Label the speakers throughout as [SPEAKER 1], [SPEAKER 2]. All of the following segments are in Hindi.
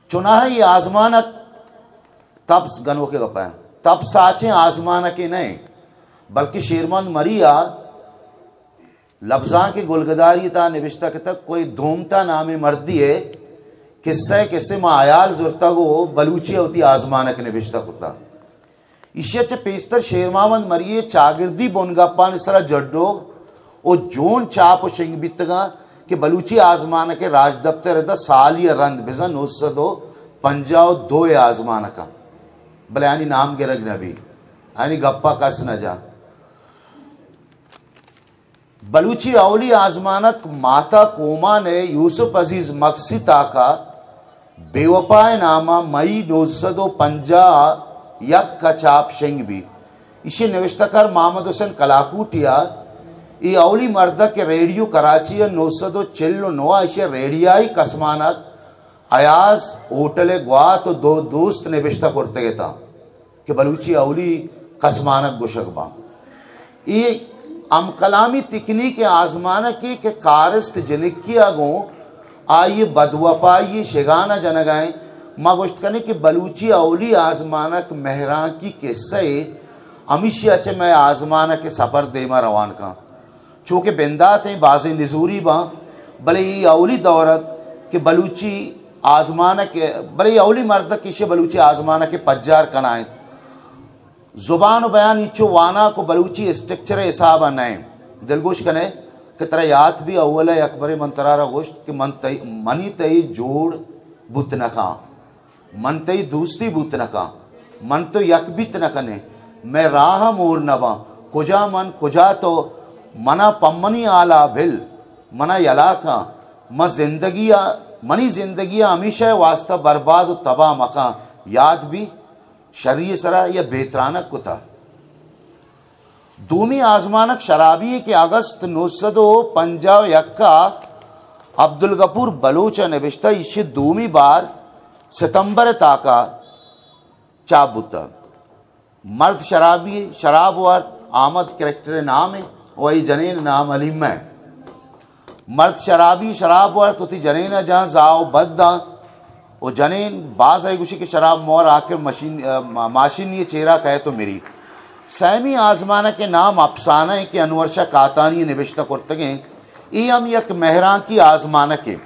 [SPEAKER 1] चुना है ये आजमानक तब गनो के गपाए तब साचे आजमाना के नहीं बल्कि शेरमंद मरिया लफ्जा के गुलगदारी था निविष्टा के तक कोई धूमता नामे मर्दी है किस्से में आयाल जुरता गो बलूची होती आजमानक निविष्टा होता इसे पेस्तर शेरमामंद मरिए चागिर्दी बोनगप्पा निसरा जड्डो ओ जोन चाप शिंग बितगा कि बलूची आजमान के राज दफ्तर दा साल या रंद बिजन नोसदो पंजाब दो आजमान का भले यानी नाम गिरग नबी यानी गप्पा कस न जा बलूची अवली आजमानक माता कोमा ने यूसुफ अजीज मक्सिता का बेवफाए नामा मई नोसदो पंजा यक का चाप शिंग भी इसे निविष्टकर मोहम्मद हुसैन कलाकूटिया ये अवली मर्द के रेडियो कराची नोसदो चिल्लो नोआ इसे रेडियाई कसमानक अयाज होटल गुआ तो दो दोस्त निविष्टा करते था कि बलूची अवली कसमानक गुशकबा ये अम कलामी तिकनी के आजमाना के कारस्त जनिकिया गो आइए बदवपाई शेगाना जनगाएं माँ गोश्त करने कि बलूची अवली आजमानक मेहरा की किस्से अमिशिया चे मैं आजमाना के सफ़र देमा रवान का चूँकि बिंदा थे बाज़ नजूरी बा भले ये अवली दौरत के बलूची आजमाना के भले ये अवली मर्द किसे बलूची आजमाना के पज्जार कनाएं ज़ुबान बयान इच्छो वाना को बलूची स्ट्रक्चर हिसाब नए दिलगोश कने कि तरह याद भी अव्वल अकबर मंतरारा गोश्त कि मनी तई जोड़ बुत नखा मन तई दूसरी बुत नखा मन तो यक बित न कने मैं राह मोर नबा कुजा मन कुजा तो मना पम्मनी आला भिल मना यला का मनी जिंदगिया हमेशा वास्ता बर्बाद तबाह मका याद भी शरीय सरा या बेतरानक कुता दूमी आजमानक शराबी के अगस्त नोसदो पंजाब यक्का अब्दुल गफूर बलूच नबिश्ता इसे दूमी बार सितंबर ताका चाबुता मर्द शराबी शराब वर्त आमद करेक्टर नाम है वही जनेन नाम अलीम है मर्द शराबी शराब वर्त होती जनेन जहाँ जाओ बद्दा वो जनेन बाज है गुशी के शराब मोर आकर माशिन ये चेहरा कहे तो मेरी सैमी आजमाना के नाम अफसाना है कि अनवर शाह कातानी निविष्टा करते ये हम यक मेहरा की आजमाना के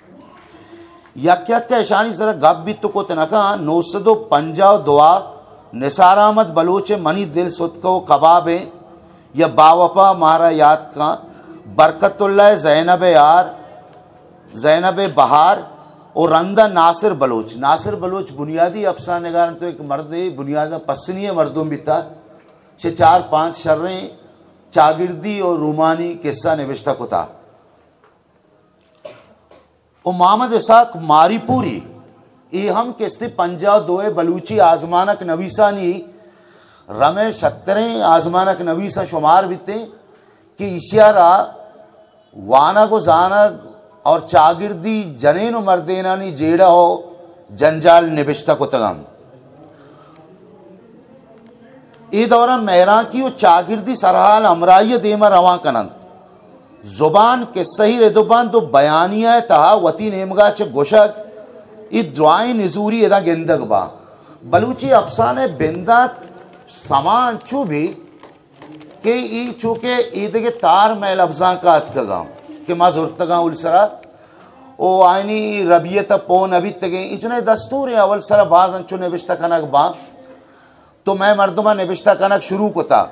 [SPEAKER 1] यक यक ऐशानी जरा गप भी तो को तनका नोसदो पंजाब दुआ निसार अहमद बलोच मनी दिल सुतको कबाब या बावपा मारा याद का बरकतुल्लाह ज़ैनब बहार और रंदा नासिर बलोच बुनियादी अफसान नगार तो एक मर्द बुनियादा पसनीय मर्दों भी था से 4-5 शर्रें चागिर्दी और रूमानी किस्सा निविष्टा को था और मोहम्मद इसाक मारीपुरी ये हम किस्ते पंजाब दोए बलूची आजमानक नवीसानी रमे 17 आजमानक नवीसा शुमार बीते कि इशियारा वाना को जाना और चागिर्दी जनेन मर्देना नी जेड़ा हो जंजाल निबिश्ता को तगम ए दौरा मेहरा की वो चागिर्दी सरहाल अमराय देमा रवा कनंद जुबान के सही रेदुबान तो बयानिया तहा वती नेमगा च गोशक ई दुआई निजूरी एदा गेंदग बा बलूची अफसाने बिंदा समान चू भी के ई चूके ईद के तार मैं लफ्जा का अतगा कि माँ जुर्तगा उलसरा ओ आइनी रबियत पोन अभी तगे इचने दस्तूर अवल सरा बाज अंचु निबिश्ता कनक बा तो मैं मर्दमा निबिश्ता कनक शुरू को था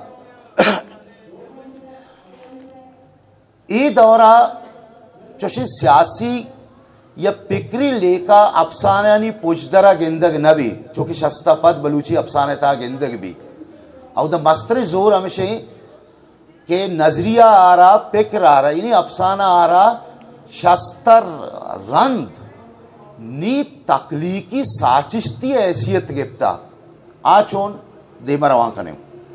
[SPEAKER 1] ये दौरा चुशी सियासी या पिकरी लेका अफसानी पुजदरा गेंदग नबी चूँकि शस्ता पद बलूची अफसाने था गेंदग भी और द मस्तर जोर हमेशा के नजरिया आ रहा पिक्र आ रहा यानी अफसाना आ रहा शस्तर रंद नी तकलीकी साचिश्ती हैसियत गिफ्ता आचोन देमरवा कने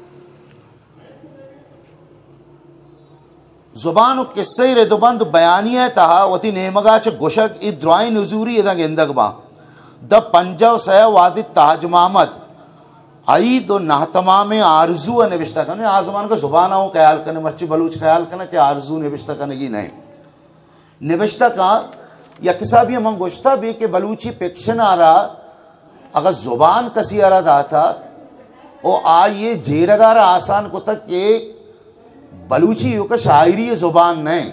[SPEAKER 1] जुबान किस्से रेदुबंद बयानिया तहा वती नेमगा च गुशक ई द्राई नजूरी इदा गेंदगबा द पंजाब सह वादित ताज मोहम्मद आई तो नाहतमा में आरजू निविश्ता करने आजमान का जुबाना हो ख्याल करने मर्ची बलूच ख्याल करना कि आरजू निविश्ता करने की नहीं निविश्ता का यकसा भी हम गोश्ता भी कि बलूची पिक्शन आ रहा अगर जुबान कसी आ रहा था और आ ये जेरगार आसान को तक के बलूची का शायरी जुबान नहीं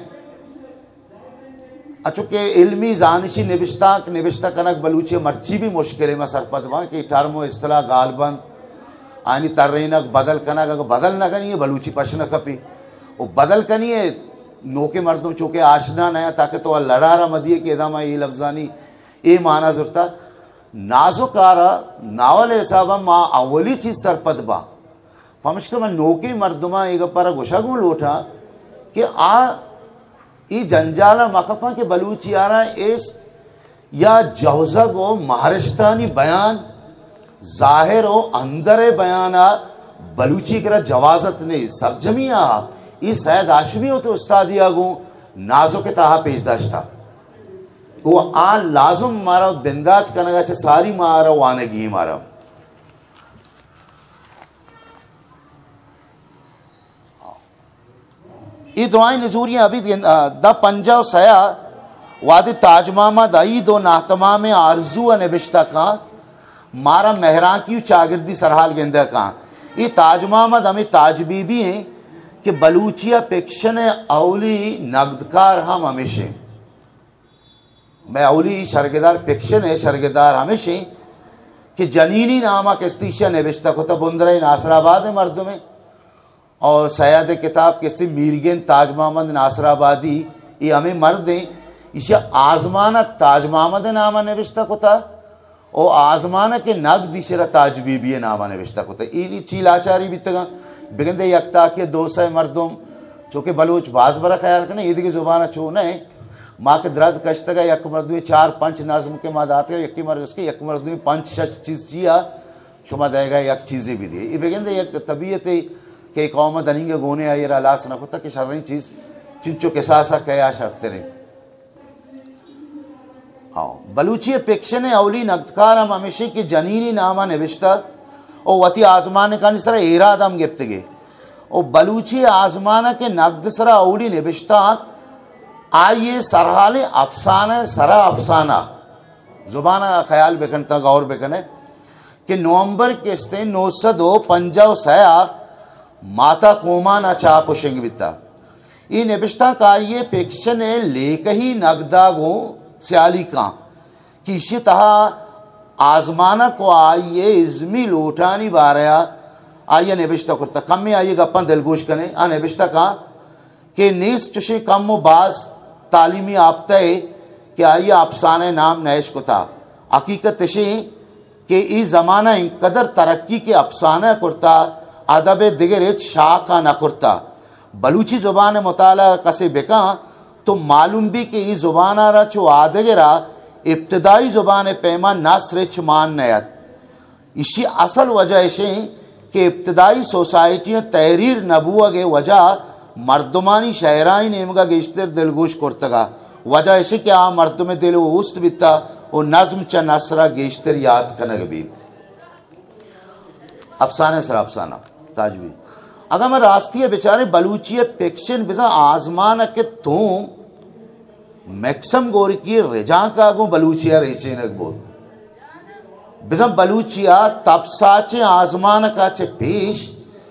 [SPEAKER 1] अचो के इल्मी जानशी निबिश्ता कनक बलूची मर्ची भी मुश्किल है सरपदवा कि टर्मो इस्तला गालबंद आनी तर्रेनक बदल कनक अगर बदल न कनी बलूची पशन खपी वो बदल कनी है नोके मर्दम चूँकि आशना नया ताकि तो लड़ारा मदिए के दामा ये लफ्जानी ये माना जुरता नाजुकारा नावल हिसाब माँ अवली चीज सरपदबा पमश्क में नोके मर्दमा एक पर गुशागू लोटा कि आ ये जंजाला मकफा के बलूची आ रहा इस या जौजग हो महाराष्ट्रानी बयान जाहिर हो अंदर बयाना बलूची करा जवाजत ने सरजमिया इस सैद आशमी हो तो उस्तादिया गो नाजो के ताहा पेशदाश्ता वो आ लाजुम मारा बिंदात कनगा चे सारी मारा वानगी मारा ये दुआएं नजूरियां अभी द पंजा सया वादे ताजमामा दई दो नातमा में आरजू नबिश्ता का मारा मेहरा की चागिर्दी सरहाल गेंदा का ये ताजमामा दमे ताजबीबी हैं कि बलूचिया पिक्शन अवली नगदकार हम हमेशा मैं अवली शरगेदार पिक्शन है शरगेदार हमेशा कि जनीनी नामा किस्तीशा नबिश्ता को बुंदरा नासराबाद है मर्द में और सयाद किताब किस्ती मीरगेन ताज मोहम्मद नासराबादी ये हमें मर्द हैं इसे आजमानक ताज मोहम्मद नामा नबिश्ता को था और आजमाना के नग दिशरा ताज बीबी नामा नबिश्ता को था इन चीलाचारी भी तगा बिगंदे यकता के दो सै मर्दुम चूँकि बलूच बाज बरा ख्याल करने ईद की जुबान छू न माँ के दर्द कश्त का यक मर्दुए 4-5 नाजम के माद आते यकी मर्द उसके यक मर्दुए 5-6 चीज़ चिया शुमा देगा यक चीज़ें भी दिए ये बिगंदे यक तबीयत के कौम दनिंग गोने आई अलास न होता कि शर्री चीज़ चिंचो के सासा कया शर्ते रहे आओ बलूची पिक्शन अवली नगदकार हम हमेशा की जनीनी नामा नबिश्ता और वती आजमान का निसरा इरादम गिफ्तगे और बलूची आजमाना के नगद सरा अवली नबिश्ता आइए सरहाले अफसाना सरा अफसाना जुबाना ख्याल बेखनता गौर बेखने कि नवंबर किस्ते 950 सया माता कोमाना चाप शेंग बिता ये नबिश्ता का ये पिक्शन लेक ही नगदा गो स्याली का कि इसी तहा आजमाना को आइए इज़मी लोटानी बारया आइए नबिश्ता करता कम में आइए गप्पन दिलगोश कने आ नबिश्ता का कि नीस चुशे कम बाज तालीमी आपता है कि आइए अफसाने नाम नैश को था हकीकत से कि इस ज़माना कदर तरक्की के अफसाना करता अदब दिगर शाह का न करता बलूची ज़ुबान मुताला कसे बेका तो मालूम भी कि इस ज़ुबान रहा चो आदगरा इब्तदाई ज़ुबान पैमा नासरिच मान नयत इसी असल वजह से कि इब्तदाई सोसाइटियाँ तहरीर नबूआ के वजह मर्दमानी शहराई नेमगा गेश्तर दिलगोश करतगा वजह ऐसे कि आ मर्द में दिल उस्त बिता और नज्म च नसरा गेश्तर याद कनग भी अफसाने सर अफसाना ताजवी अगर मैं रास्ती बेचारे बलूची पिक्शन बिजा आजमान के तुम मैक्सम गोर की रिजा का गो बलूचिया रेचे नक बोल बिजा बलूचिया तबसाचे आजमान का चे पेश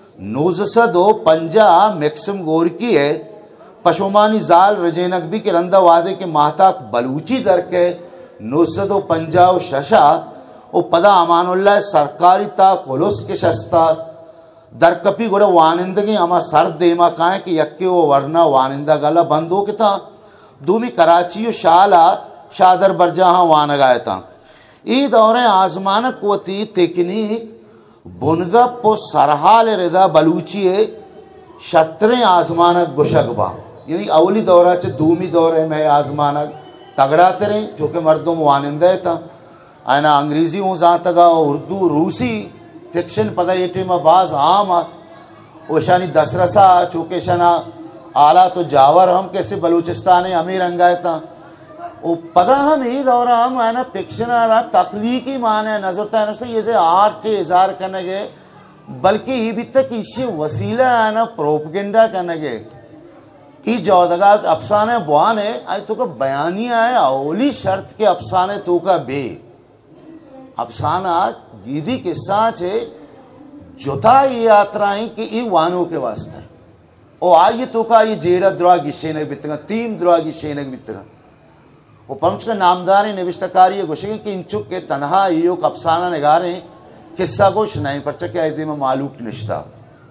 [SPEAKER 1] 950 मैक्सम गोर की है पशुमानी जाल रजेनक भी के रंदा वादे के महता बलूची दर के 950 शशा ओ पदा अमानुल्लाह सरकारी ता खुलुस के शस्ता दर कपी गोड़ा वानिंदगी अमा सर देमा काए कि यक्के वो वरना वानिंदा गला बंद हो के था दूमी कराची शाला शादर बरजहाँ वान गाया था ई दौरे आजमान कोती तकनीक बुनगा पो सरहाल रिदा बलूची शतरें आजमानक गुशकबा यानी अवली दौरा चे दूमी दौरे में आजमानक तगड़ा तेरे जो कि मर्दों वानिंदा था आना अंग्रेजी हूँ जातगा उर्दू रूसी फिक्शन पता ये टीम बाज आम ओशानी दसरसा चूँकि शना आला तो जावर हम कैसे बलूचिस्तान अमीर अंगाए था वो पता हम ही दौरा हम आना फिक्शन आ रहा तख्लीकी माने नजरता है ये से आर्ट इजहार करने के बल्कि ये भी तक इससे वसीला है ना प्रोपगेंडा करने के ई जौदगा अफसाने बुआन है आई तो का बयानिया है अवली शर्त के अफसाने तो का बे अफसाना गीदी किस्सा छे जोता ये यात्राएं कि ई वानों के वास्ते ओ आइए तो का ये जेड़ा द्रा गिशेने बितगा तीन द्रा गिशेने बितगा वो पंच का नामदारी निविष्टकारी गोशे कि इंचुक के तनहा यो अफसाना निगारे किस्सा गोश नहीं पर चके आयदे में मालूक निश्ता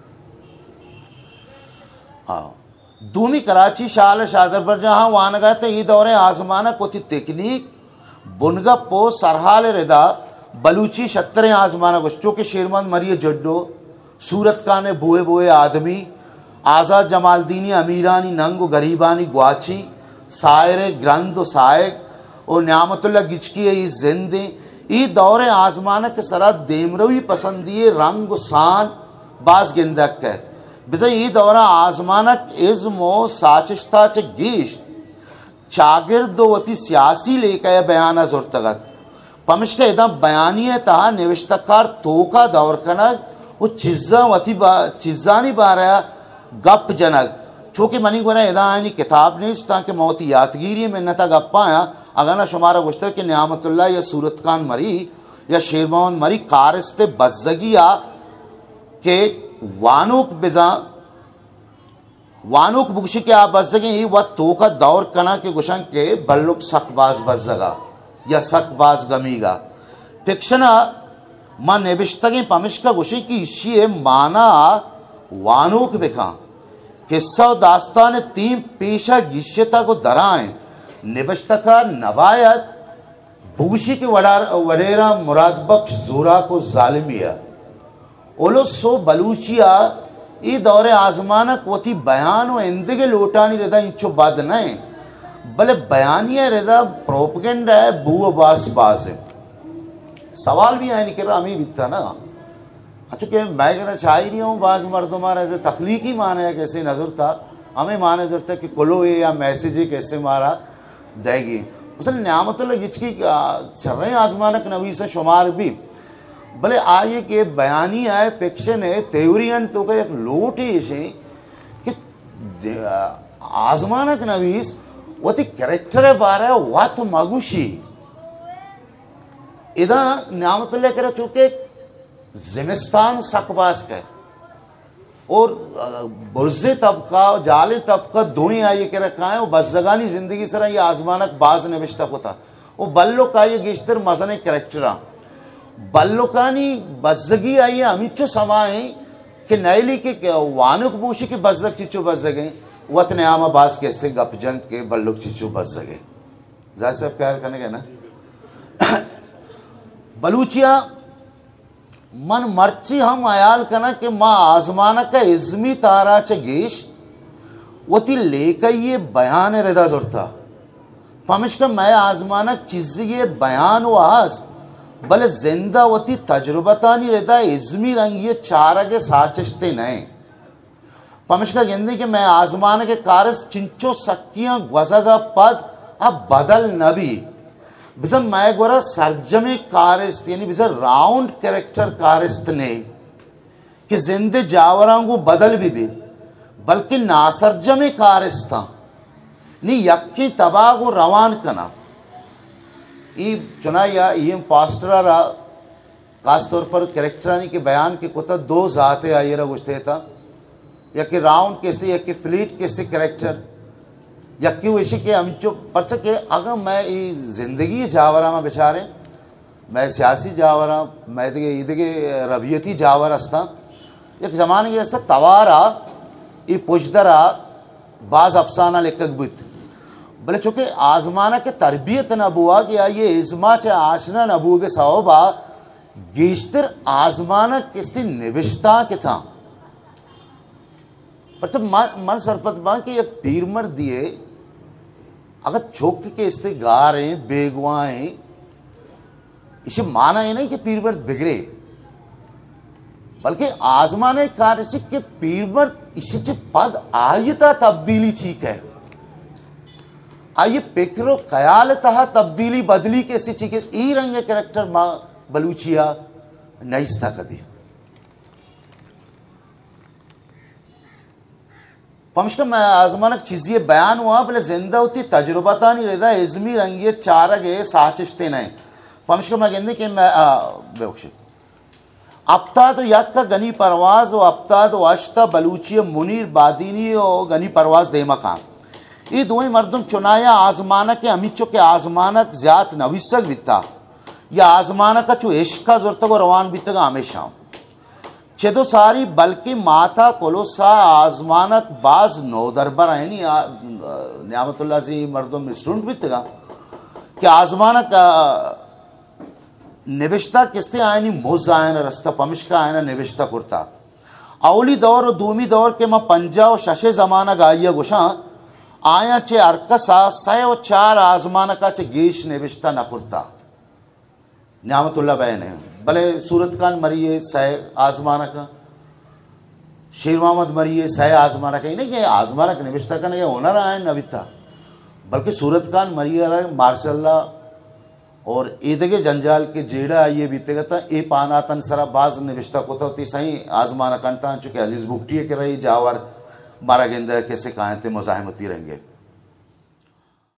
[SPEAKER 1] हाँ दूमी कराची शाल शादर पर जहाँ वान गए थे ई दौरे आजमाना कोती तकनीक बुनगा पो सरहाल रिदा बलूची शतरे आजमाना गोश्चों के शेरमंद मरिए जड्डो सूरत काने बुए बुए आदमी आज़ाद जमालदीनी अमीरानी नंग गरीबानी ग्वाची सायरे ग्रंद सायक और न्यामतुल्ला गिचकी ई जिंदे ई दौरे आजमाना के सरा देमरवी पसंदिए रंग शान बाज गिंदक है बिजा ई दौरा आजमानक इज़्मो साचिश्ता च गीश चागिर्दो वती सियासी लेकर बयाना जुर्तगत पमिश के इदा बयानिय तहा निविष्टकार तोका दौर कनक वो चिज़्ज़ा वती चिज़्ज़ानी बारा गप जनक चूँकि मनी गुना इदा आनी किताब नहीं ताकि मौती यादगिरी में नता गप्पा आया अगर ना शुमारा गुश्ते कि न्यामतुल्ला या सूरत खान मरी या शेरमोहन मरी कारस्ते बज़्ज़गिया के वानुक बिजा वानुक बुगशी के आप बज़्ज़गे ही वह तो का दौर कना के गुशन के बल्लुक सकबाज बज़्ज़गा या सकबाज गमीगा फिक्शना मां नेबिश्तगे पमिश का गुशी की इशी माना वानुक बिखा किस्सा दास्तान तीन पेशा गिश्यता को दराएं निबश्तका नवायत बुगशी के वडेरा मुराद बख्श जोरा को जालिमिया ओलो सो बलूचिया ई दौरे आजमाना कोती बयान व इंदगे लोटानी रेदा इंचो बाद नहीं भले बयानिया रेदा प्रोपगेंडा है बू बास बाज़ सवाल भी आए निकल रहा हमें बिकता ना अच्छा कि मैं कहना चाह रही हूँ बाज़ मर्दों ऐसे तख्लीकी माने है कैसे नज़र था हमें माने नजर था कि कोलो ये या मैसेज कैसे मारा देगी असल न्यामतुल्ला हिचकी चल रहे हैं आजमानक नवी से शुमार भी भले आइए कि बयानी आए फिक्शन है तेवरियन तो का एक लोट ही इसे कि आजमानक नवीस वो ती कैरेक्टर है बारह वात मगुशी इदा न्यामतुल्ला करा चूँकि जिमिस्तान सकबास का और बुर्ज़े तबका जाले तबका दो ही आइए कह रखा है वो बज़्ज़गानी ज़िंदगी सरा ये आजमानक बाज निविष्टा होता वो बल्लो का ये गिश्तर मज़ने कैरेक्टरा बल्लोकानी बज़्ज़गी आई अमिचो समाए कि नैली के वानुक बूशी के बज़्ज़ग चिचो बज़्ज़गे वत नयामा बास कैसे गपजंग के बल्लुक चिचो बज़्ज़गे ज़ाहिर साहब प्यार करने के ना बलूचिया मन मर्ची हम आयाल कना कि माँ आजमाना का इज़्मी तारा च गेश वती लेकर ये बयान रदा जुरता पमिश का मैं आजमानक चीज़ ये बयान वास भले जिंदा वती तजुर्बतानी रहता इज़्मी रंग ये चारा के साचिश्ते नए पमिश का गेंदे कि मैं आजमान के कारस चिंचो सक्कियां गज़गा पद अब बदल नबी बिज़म मैं गोरा सरजमे कारस्त यानी बिज़म राउंड कैरेक्टर कारस्त ने कि जिंदे जावरांगो बदल भी बल्कि नासरजमे कारस्ता नहीं यक्की तबागो रवान कना ई चुना या ये पास्टरा खास तौर पर कैरेक्टरानी के बयान के कुता दो ज़ाते आइरा गुश्ते था या कि राउंड कैसे या कि फ्लीट कैसे कैरेक्टर या कि वैसे के हम जो पर्चा के अगर मैं ये ज़िंदगी जावरा में बेचारे मैं सियासी जावरा मैं इधे रबियती जावर अस्ता एक ज़माने के अस्ता तवारा ये पुजदरा बाज अफसाना लेकर बुत भले चूँकि आजमाना के तरबियत नबुआ कि ये इज़्मा चे आशना नबू के सौबा गेश्तर आजमाना किसी निविष्टा के था पर जब मन सरपत बा कि एक पीरमर दिए अगर छोक के इस्ते गा रहे बेगुआएं इसे माना है नहीं कि पीरमर बिगड़े बल्कि आजमाने कार्य से कि पीरमर इसे पद आयता तब्दीली चीक है आइए पेकरो ख्याल तहा तब्दीली बदली के सी चीके ई रंग कैरेक्टर माँ बलूचिया नईस्ता कदी पमश मैं आजमानक चीज़ ये बयान हुआ पहले जिंदा होती तजुर्बता नहीं रहता इजमी रंगी चारगे साचिश्ते नहीं पमश मैं कहते कि मैं बेवक्श अब्ता तो यक का गनी परवाज और अब्ता तो अश्ता बलूची मुनीर बादीनी और गनी परवाज दे मकाम ये दोई मर्दम चुनाया आजमानक के अमिचो के आजमानक ज्यात नविसक बिता या आजमानक का चो इश्का ज़रूरत को रवान बितगा हमेशा चेदो सारी बल्कि माथा कोलोसा आजमानक बाज नो दरबार है नहीं न्यामतुल्लाह से मर्दम स्टूडेंट बितगा कि आजमानक निविष्टा किसते आए नहीं मोज आए ना रस्ता पमिश का आए ना निविष्टा कुर्ता अवली दौर और दूमी दौर के माँ पंजा और शशे जमाना गाइया गुशा आया चे अरकसा सय और चार आजमाना का चे गेश निविष्टा न कुर्ता न्यामतुल्लाह बहन है भले सूरत खान मरिए सह आजमाना का शेर मोहम्मद मरिए सह आजमाना का ही नहीं कि आजमाना का निविष्टा का नहीं होना रहा है नविता बल्कि सूरत खान मरिए रहा है मार्शल्लाह और ईदगे जंजाल के जेड़ा ये बीतेगा था ए पाना तन सरा बाज निविष्टा को तो सही आजमाना कंटा चूंकि अजीज बुकटिए के रही जावर मारा गेंदा कैसे कहा थे मुजाहिमती रहेंगे